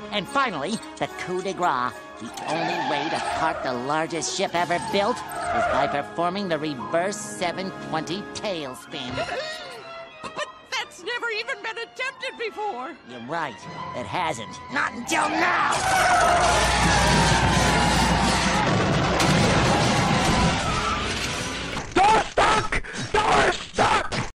And finally, the coup de grace. The only way to park the largest ship ever built is by performing the reverse 720 tailspin. But that's never even been attempted before. You're right. It hasn't. Not until now!